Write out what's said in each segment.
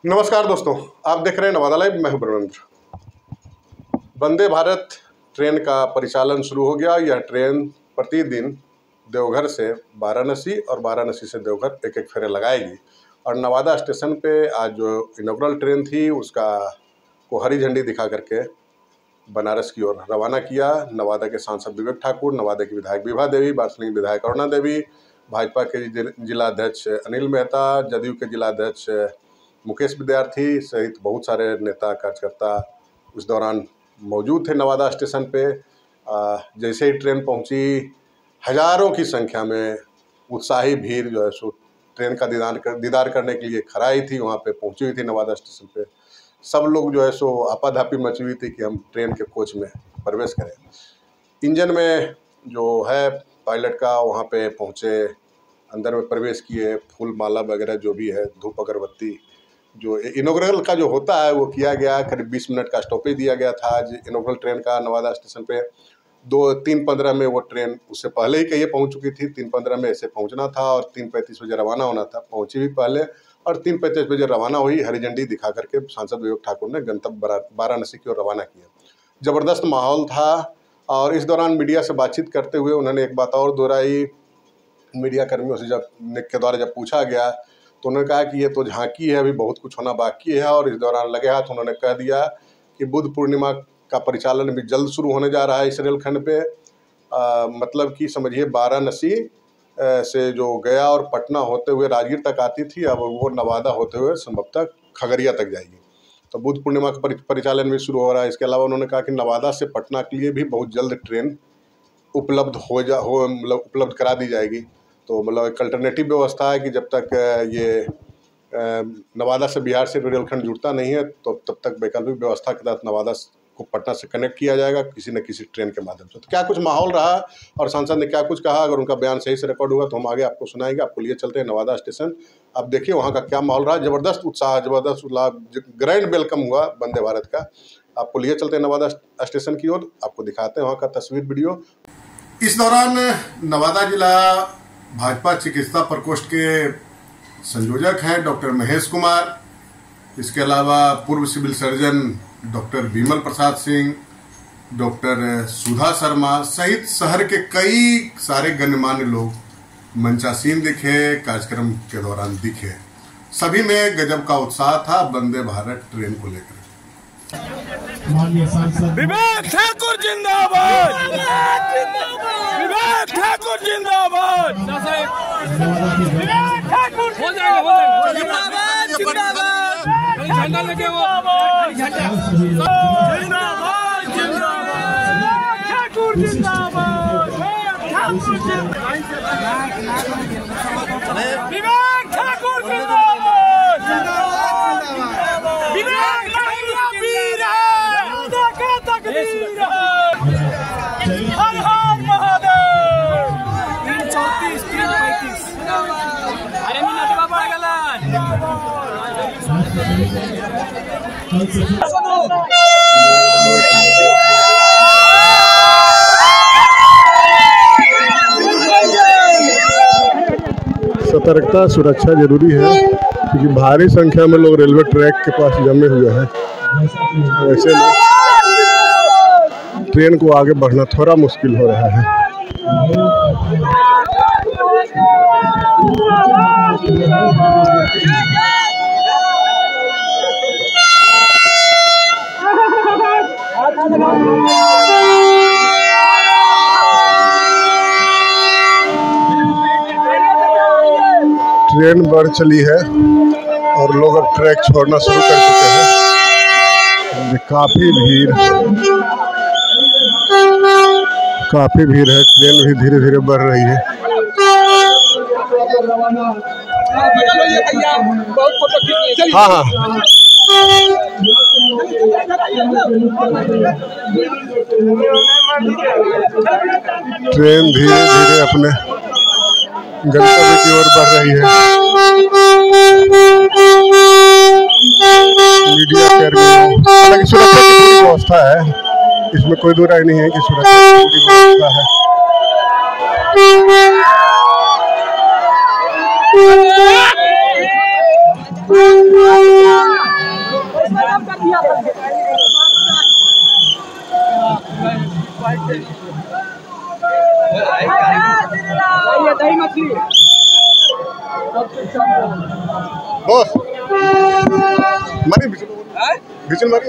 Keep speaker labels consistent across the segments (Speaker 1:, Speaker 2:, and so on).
Speaker 1: नमस्कार दोस्तों, आप देख रहे हैं नवादा लाइव। मैं हूं ब्रह्मेंद्र। वंदे भारत ट्रेन का परिचालन शुरू हो गया। यह ट्रेन प्रतिदिन देवघर से वाराणसी और वाराणसी से देवघर एक एक फेरे लगाएगी। और नवादा स्टेशन पे आज जो इनॉग्रल ट्रेन थी उसका को हरी झंडी दिखा करके बनारस की ओर रवाना किया। नवादा के सांसद विवेक ठाकुर, नवादा की विधायक विभा देवी, बार्सिलिंग विधायक अरुणा देवी, भाजपा के जिला अध्यक्ष अनिल मेहता, जदयू के जिला अध्यक्ष मुकेश विद्यार्थी सहित बहुत सारे नेता कार्यकर्ता उस दौरान मौजूद थे नवादा स्टेशन पे। जैसे ही ट्रेन पहुंची, हजारों की संख्या में उत्साही भीड़ जो है सो ट्रेन का दीदार करने के लिए खड़ाई थी, वहाँ पे पहुंची हुई थी नवादा स्टेशन पे। सब लोग जो है सो आपाधापी मची हुई थी कि हम ट्रेन के कोच में प्रवेश करें। इंजन में जो है पायलट का वहाँ पे पहुँचे, अंदर में प्रवेश किए, फूल माला वगैरह जो भी है, धूप अगरबत्ती जो इनॉग्रल का जो होता है वो किया गया। करीब 20 मिनट का स्टॉपेज दिया गया था आज इनॉग्रल ट्रेन का नवादा स्टेशन पे। 3:15 में वो ट्रेन उससे पहले ही कहीं पहुंच चुकी थी। 3:15 में ऐसे पहुंचना था और 3:35 बजे रवाना होना था। पहुंची भी पहले और 3:35 बजे रवाना हुई। हरी झंडी दिखा करके सांसद विवेक ठाकुर ने गंतव्य वाराणसी की ओर रवाना किया। ज़बरदस्त माहौल था और इस दौरान मीडिया से बातचीत करते हुए उन्होंने एक बात और दोहराई। मीडिया कर्मियों से के द्वारा जब पूछा गया तो उन्होंने कहा कि ये तो झांकी है, अभी बहुत कुछ होना बाकी है। और इस दौरान लगे हाथ उन्होंने कह दिया कि बुद्ध पूर्णिमा का परिचालन भी जल्द शुरू होने जा रहा है इस रेलखंड पे। मतलब कि समझिए वाराणसी से जो गया और पटना होते हुए राजगीर तक आती थी, अब वो नवादा होते हुए संभवतः खगड़िया तक जाएगी। तो बुद्ध पूर्णिमा का परिचालन भी शुरू हो रहा है। इसके अलावा उन्होंने कहा कि नवादा से पटना के लिए भी बहुत जल्द ट्रेन उपलब्ध करा दी जाएगी। तो मतलब एक अल्टरनेटिव व्यवस्था है कि जब तक ये नवादा से बिहार से रेलखंड जुड़ता नहीं है तो तब तक वैकल्पिक व्यवस्था के तहत नवादा को पटना से कनेक्ट किया जाएगा किसी न किसी ट्रेन के माध्यम से। तो क्या कुछ माहौल रहा और सांसद ने क्या कुछ कहा, अगर उनका बयान सही से रिकॉर्ड हुआ तो हम आगे आपको सुनाएंगे। आपको लिए चलते हैं नवादा स्टेशन। आप देखिए वहाँ का क्या माहौल रहा। ज़बरदस्त उत्साह, ज़बरदस्त उल्लास, ग्रैंड वेलकम हुआ वंदे भारत का। आपको लिए चलते हैं नवादा स्टेशन की ओर, आपको दिखाते हैं वहाँ का तस्वीर वीडियो। इस दौरान नवादा जिला भाजपा चिकित्सा प्रकोष्ठ के संयोजक हैं डॉक्टर महेश कुमार। इसके अलावा पूर्व civil surgeon doctor Vimal Prasad Singh, doctor Sudha Sharma सहित शहर के कई सारे गणमान्य लोग मंचासीन दिखे, कार्यक्रम के दौरान दिखे। सभी में गजब का उत्साह था वंदे भारत ट्रेन को लेकर।
Speaker 2: विवेक ठाकुर जिंदाबाद, विवेक ठाकुर जिंदाबाद, विवेक ठाकुर हो जाएगा जिंदाबाद, जिंदाबाद, झंडा लगे वो जिंदाबाद, जिंदाबाद, ठाकुर जिंदाबाद, ठाकुर जिंदाबाद, विवेक ठाकुर जिंदाबाद, विवेक हर हर महादेव। 334 335 अरे मिनट बाबा गला
Speaker 3: सतर्कता सुरक्षा जरूरी है क्योंकि भारी संख्या में लोग रेलवे ट्रैक के पास जमे हुए हैं। ऐसे में ट्रेन को आगे बढ़ना थोड़ा मुश्किल हो रहा है। ट्रेन बढ़ चली है और लोग अब ट्रैक छोड़ना शुरू कर चुके हैं। काफी भीड़ है। ट्रेन भी धीरे धीरे बढ़ रही है। हाँ हाँ, ट्रेन धीरे धीरे अपने गंतव्य की ओर बढ़ रही है। मीडिया कर्मी, हालांकि सुरक्षा की पूरी व्यवस्था है, इसमें कोई दो राय नहीं है कि सुरक्षा की पूरी व्यवस्था है।
Speaker 2: दही मछली
Speaker 3: बॉस मारी बिचल मारी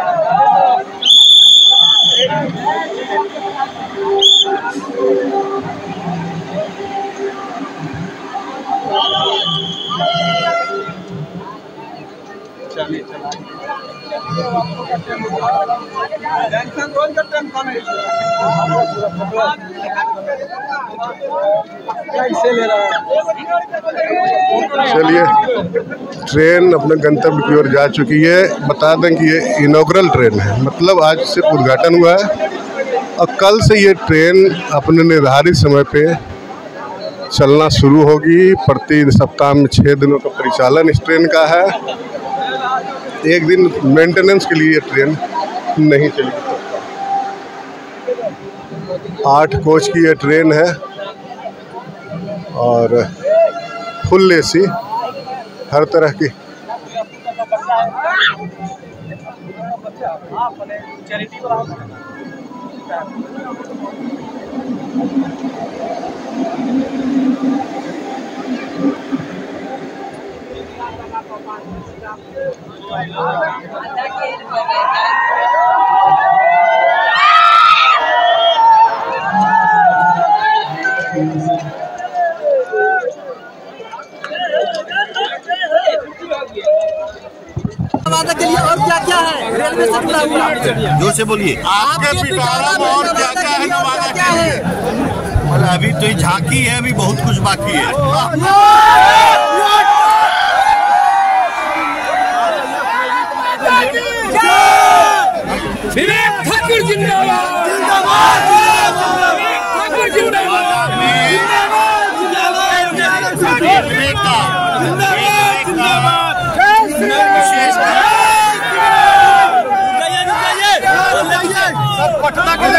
Speaker 3: चलिए ट्रेन अपने गंतव्य की ओर जा चुकी है। बता दें कि ये इनॉग्रल ट्रेन है, मतलब आज सिर्फ उद्घाटन हुआ है और कल से ये ट्रेन अपने निर्धारित समय पे चलना शुरू होगी। प्रति सप्ताह में 6 दिनों का परिचालन इस ट्रेन का है। एक दिन मेंटेनेंस के लिए ये ट्रेन नहीं चलेगी। 8 कोच की ये ट्रेन है और फुल एसी हर तरह की।
Speaker 2: के लिए और क्या क्या है रेलवे से जुड़ा हुआ?
Speaker 4: जोर से बोलिए।
Speaker 5: आपके पिटारा में और क्या क्या है नवादा के लिए?
Speaker 4: मतलब अभी तो ये झांकी है, अभी बहुत कुछ बाकी है।
Speaker 2: विवेक ठाकुर जिंदाबाद, ठाकुर जिंदाबाद,
Speaker 5: पटना के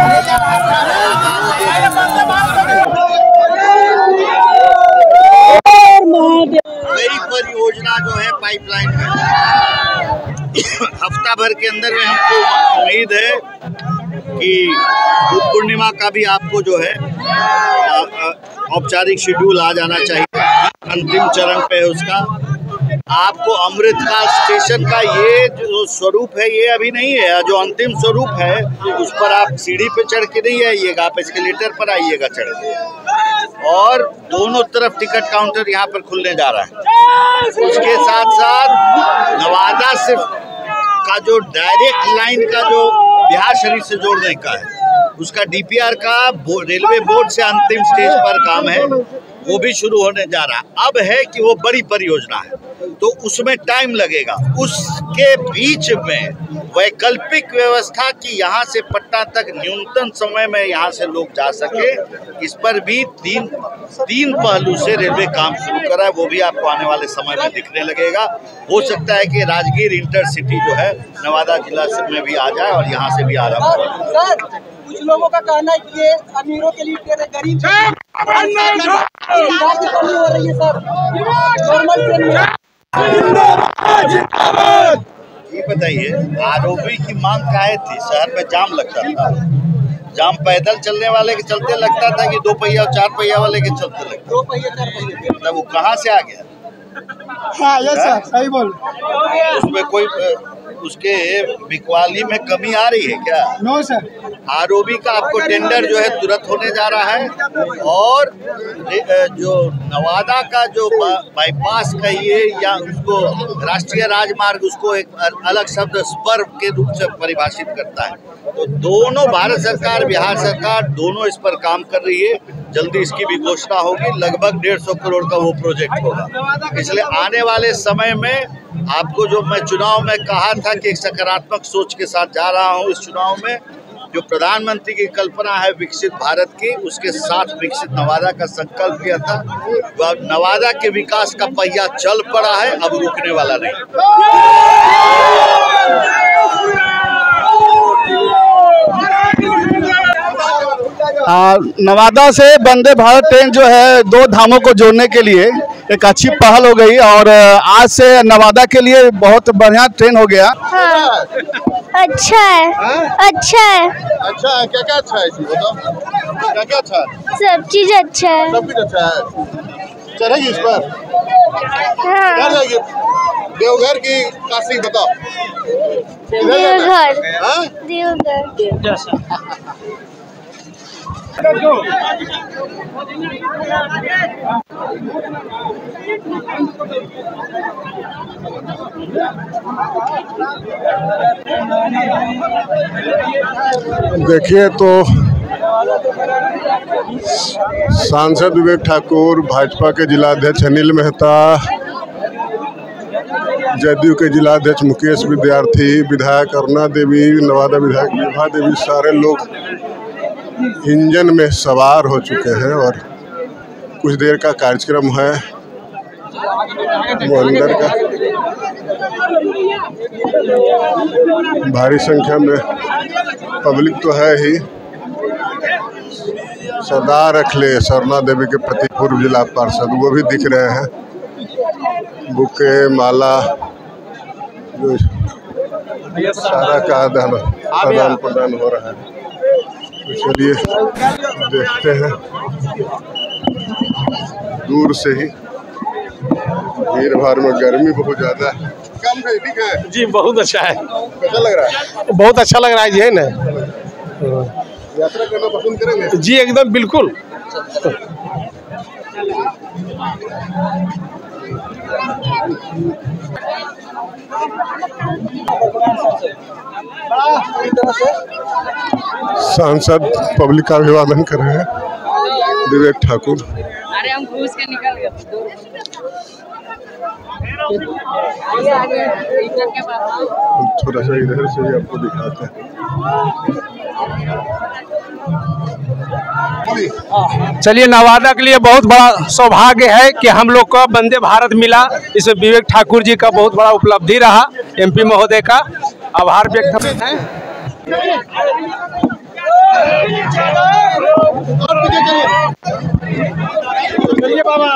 Speaker 4: नई परियोजना जो है पाइपलाइन में हफ्ता भर के अंदर में हमको उम्मीद है कि बुद्ध पूर्णिमा का भी आपको जो है औपचारिक शेड्यूल आ जाना चाहिए। अंतिम चरण पे है उसका। आपको अमृत का स्टेशन का ये जो स्वरूप है ये अभी नहीं है, जो अंतिम स्वरूप है उस पर आप सीढ़ी पे चढ़ के नहीं आइएगा, आप एस्केलेटर पर आइएगा चढ़ के। और दोनों तरफ टिकट काउंटर यहाँ पर खुलने जा रहा है। उसके साथ साथ नवादा से का जो डायरेक्ट लाइन का जो बिहार शरीफ से जोड़ने का है उसका डीपीआर का रेलवे बोर्ड से अंतिम स्टेज पर काम है, वो भी शुरू होने जा रहा है। अब है कि वो बड़ी परियोजना है तो उसमें टाइम लगेगा। उसके बीच में वैकल्पिक व्यवस्था की यहाँ से पटना तक न्यूनतम समय में यहाँ से लोग जा सके, इस पर भी तीन पहलू से रेलवे काम शुरू करा है। वो भी आपको आने वाले समय में दिखने लगेगा। हो सकता है कि राजगीर इंटरसिटी जो है नवादा जिला में भी आ जाए और यहाँ से भी आरम्भ हो।
Speaker 2: सर कुछ लोगों का कहना है कि ये अमीरों के लिए ट्रेन है, गरीब हो रही है सर नॉर्मल ट्रेन में।
Speaker 4: ये बताइए आरओबी की मांग काहे थी? शहर में जाम लगता था, जाम पैदल चलने वाले के चलते लगता था कि 2 पहिया और 4 पहिया वाले के चलते लगता?
Speaker 2: 2 पहिया 4 पहिया।
Speaker 4: तब वो कहाँ से आ गया?
Speaker 2: हाँ यस सर सही बोल।
Speaker 4: उसमें कोई उसके बिकवाली में कमी आ रही है क्या?
Speaker 2: No sir.
Speaker 4: आरओबी का आपको टेंडर जो है तुरंत होने जा रहा है और जो नवादा का जो बाईपास कहिए या उसको राष्ट्रीय राजमार्ग उसको एक अलग शब्द स्पर के रूप से परिभाषित करता है। तो दोनों भारत सरकार बिहार सरकार दोनों इस पर काम कर रही है। जल्दी इसकी भी घोषणा होगी। लगभग 150 करोड़ का वो प्रोजेक्ट होगा। इसलिए आने वाले समय में आपको जो मैं चुनाव में कहा था कि एक सकारात्मक सोच के साथ जा रहा हूँ, इस चुनाव में जो प्रधानमंत्री की कल्पना है विकसित भारत की, उसके साथ विकसित नवादा का संकल्प किया था। नवादा के विकास का पहिया चल पड़ा है, अब रुकने वाला नहीं।
Speaker 6: नवादा से वंदे भारत ट्रेन जो है 2 धामों को जोड़ने के लिए एक अच्छी पहल हो गई और आज से नवादा के लिए बहुत बढ़िया ट्रेन हो गया।
Speaker 7: हाँ, अच्छा है, अच्छा है।
Speaker 3: अच्छा है, क्या क्या अच्छा है इसमें बताओ, क्या क्या अच्छा है?
Speaker 7: सब चीज अच्छा है।
Speaker 3: सब कुछ अच्छा है। चढ़ेगी इस पर?
Speaker 7: हाँ।
Speaker 3: क्या जाएगी? देवघर की काशी बताओ।
Speaker 7: देवघर।
Speaker 3: हाँ?
Speaker 7: देवघर।
Speaker 3: देखिए तो सांसद विवेक ठाकुर, भाजपा के जिलाध्यक्ष अनिल मेहता, जदयू के जिलाध्यक्ष मुकेश विद्यार्थी, विधायक अरुणा देवी, नवादा विधायक विभा देवी, सारे लोग इंजन में सवार हो चुके हैं और कुछ देर का कार्यक्रम है वो अंदर का। भारी संख्या में पब्लिक तो है ही। सरदार अखिलेश अरुणा देवी के प्रति पूर्व जिला पार्षद वो भी दिख रहे हैं, बुके माला जो सारा का आदान प्रदान हो रहा है। तो चलिए देखते हैं दूर से ही। भीड़ भाड़ में गर्मी बहुत ज्यादा है। कम है, ठीक है
Speaker 8: जी, बहुत अच्छा है।
Speaker 3: कैसा लग रहा है?
Speaker 8: बहुत अच्छा लग रहा है जी, है ना?
Speaker 3: यात्रा करना पसंद करेंगे?
Speaker 8: जी एकदम बिल्कुल।
Speaker 3: सांसद पब्लिक का अभिवादन कर रहे हैं विवेक ठाकुर।
Speaker 9: अरे हम घूस के निकल गए।
Speaker 3: थोड़ा सा इधर से भी आपको दिखाते हैं।
Speaker 8: चलिए, नवादा के लिए बहुत बड़ा सौभाग्य है कि हम लोग को वंदे भारत मिला। इसमें विवेक ठाकुर जी का बहुत बड़ा उपलब्धि रहा। एमपी महोदय का आभार व्यक्त करते हैं। चलिए बाबा।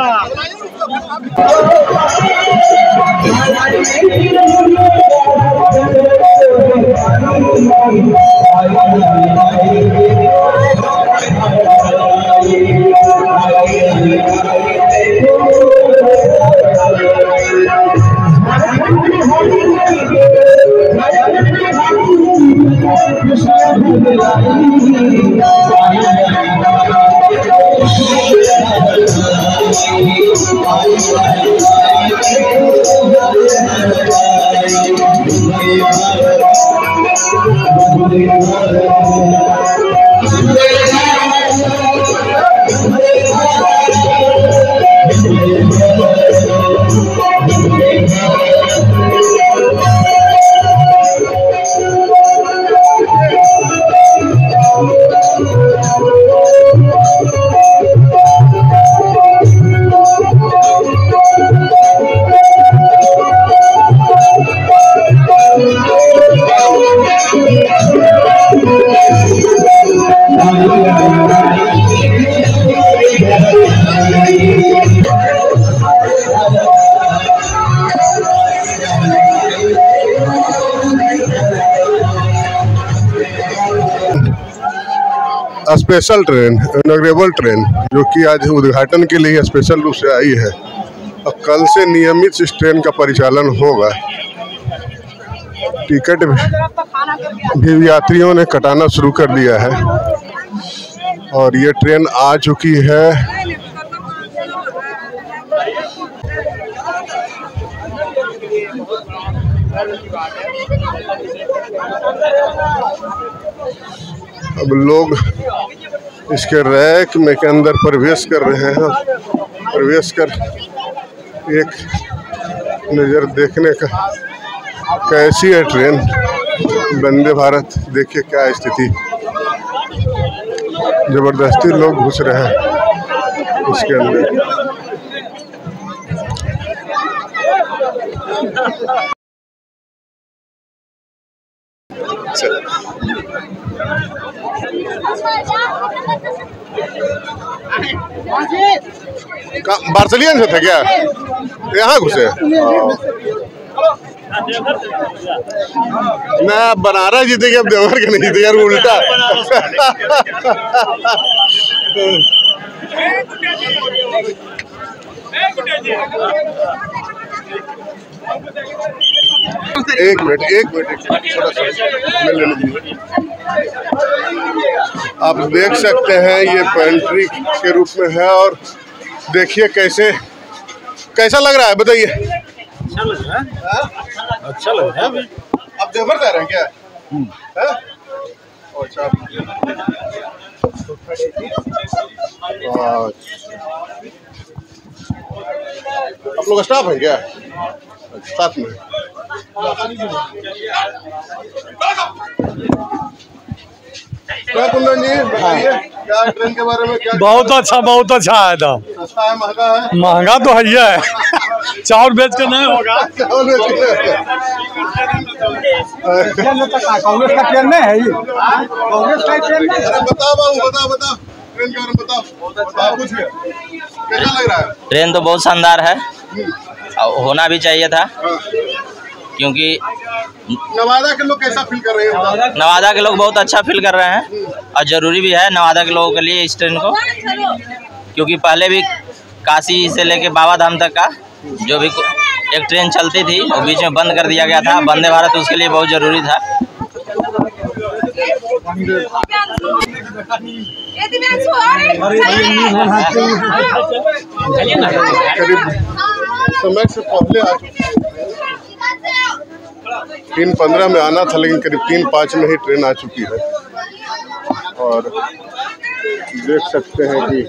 Speaker 3: स्पेशल ट्रेन, इनॉग्रेबल ट्रेन जो कि आज उद्घाटन के लिए स्पेशल रूप से आई है और कल से नियमित इस ट्रेन का परिचालन होगा। टिकट भी यात्रियों ने कटाना शुरू कर दिया है और ये ट्रेन आ चुकी है। अब लोग इसके रैक में के अंदर प्रवेश कर रहे हैं। प्रवेश कर एक नज़र देखने का कैसी है ट्रेन वंदे भारत। देखिए क्या स्थिति, जबरदस्ती लोग घुस रहे हैं इसके अंदर। बार्सिलियन से थे क्या? यहाँ घुसे? मैं बनारस जीतेगी, अब देवघर के नहीं जीते यार, उल्टा। एक मिनट थोड़ा सा मैं लेने दीजिए। आप देख सकते हैं ये पेंट्री के रूप में है, और देखिए कैसा लग रहा है, बताइए। अच्छा लग रहा है। आप देवघर जा रहे हैं क्या? अच्छा, आप लोग स्टाफ हैं क्या साथ में? क्या कुंदन जी बताइए, क्या ट्रेन के बारे में क्या?
Speaker 8: बहुत अच्छा है। तो
Speaker 3: सस्ता है, महंगा है?
Speaker 8: महंगा तो है ही है। चावल बेच के नहीं होगा।
Speaker 3: चावल बेच के
Speaker 8: कांग्रेस का ट्रेन नहीं है ये। कांग्रेस का ट्रेन नहीं।
Speaker 3: अरे बताओ बाबू, बताओ ट्रेन के बारे में बताओ कुछ। कैसा लग रहा है?
Speaker 10: ट्रेन तो बहुत शानदार है, होना भी चाहिए था, क्योंकि
Speaker 3: नवादा के लोग कैसा फील कर रहे हैं?
Speaker 10: नवादा के लोग बहुत अच्छा फील कर रहे हैं, और ज़रूरी भी है नवादा के लोगों के लिए इस ट्रेन को, क्योंकि पहले भी काशी से लेके बाबा धाम तक का जो भी एक ट्रेन चलती थी वो बीच में बंद कर दिया गया था। वंदे भारत उसके लिए बहुत ज़रूरी था।
Speaker 3: समय से पहले आ चुकी है, 3:15 में आना था, लेकिन करीब 3:05 में ही ट्रेन आ चुकी है। और देख सकते हैं कि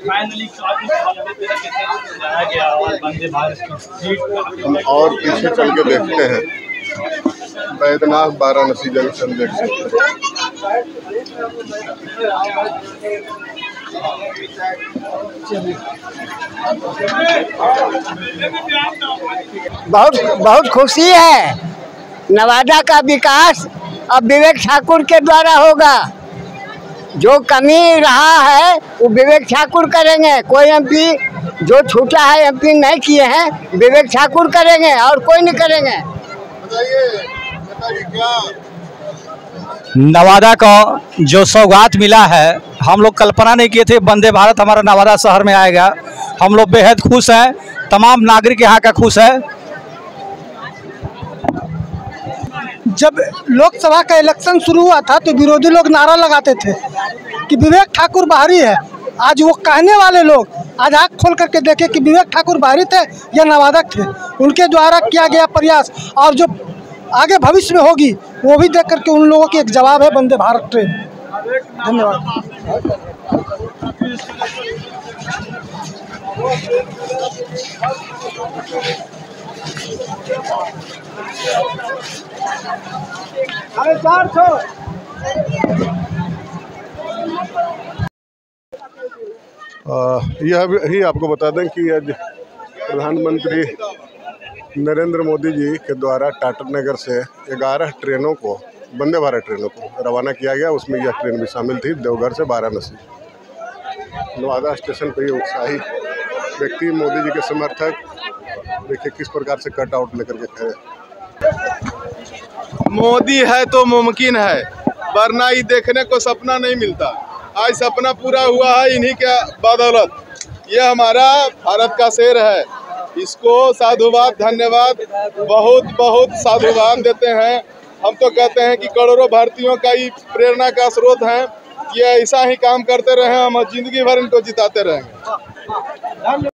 Speaker 3: हम और पीछे चल के देखते हैं, बैद्यनाथ वाराणसी जंक्शन देख सकते हैं।
Speaker 11: बहुत खुशी है। नवादा का विकास अब विवेक ठाकुर के द्वारा होगा। जो कमी रहा है वो विवेक ठाकुर करेंगे। कोई एमपी जो छूटा है, एमपी नहीं किए हैं, विवेक ठाकुर करेंगे और कोई नहीं करेंगे।
Speaker 3: बताइए क्या
Speaker 6: नवादा का जो सौगात मिला है, हम लोग कल्पना नहीं किए थे वंदे भारत हमारा नवादा शहर में आएगा। हम लोग बेहद खुश हैं, तमाम नागरिक यहाँ का खुश है।
Speaker 12: जब लोकसभा का इलेक्शन शुरू हुआ था तो विरोधी लोग नारा लगाते थे कि विवेक ठाकुर बाहरी है। आज वो कहने वाले लोग आज आँख खोल करके देखे कि विवेक ठाकुर बाहरी थे या नवादा थे। उनके द्वारा किया गया प्रयास और जो आगे भविष्य में होगी वो भी देख करके उन लोगों की एक जवाब है वंदे भारत ट्रेन। धन्यवाद।
Speaker 3: यह भी आपको बता दें कि आज प्रधानमंत्री नरेंद्र मोदी जी के द्वारा टाटानगर से 11 ट्रेनों को, वंदे भारत ट्रेनों को रवाना किया गया। उसमें यह ट्रेन भी शामिल थी, देवघर से वाराणसी। नवादा स्टेशन पर ये उत्साही व्यक्ति, मोदी जी के समर्थक, देखिए किस प्रकार से कट आउट लेकर के खड़े।
Speaker 13: मोदी है तो मुमकिन है, वरना ये देखने को सपना नहीं मिलता। आज सपना पूरा हुआ है इन्हीं के बदौलत। ये हमारा भारत का शेर है, इसको साधुवाद, धन्यवाद, बहुत बहुत साधुवाद देते हैं। हम तो कहते हैं कि करोड़ों भारतीयों का ये प्रेरणा का स्रोत है। ये ऐसा ही काम करते रहे, हम जिंदगी भर इनको जिताते रहेंगे।